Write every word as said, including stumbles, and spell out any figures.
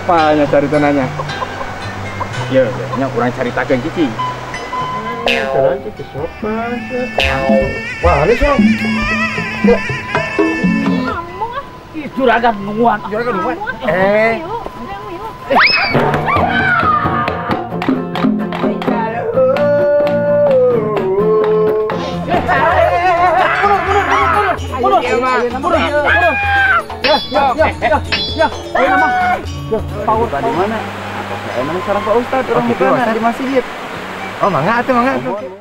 Apanya cari tanahnya? Ya, kayaknya orang cari tagang cici. Jalan cici sopan. Wah, ini sih. Juragan nguat. Juragan nguat. Eh. Turun, turun, turun, turun. Ya, ya, ya, ya, ya. Ayo nama. Ya, Pak Ustad di mana? Emang sekarang Pak Ustad orang di mana di masjid. Oh, mangga tuh, mangga tuh.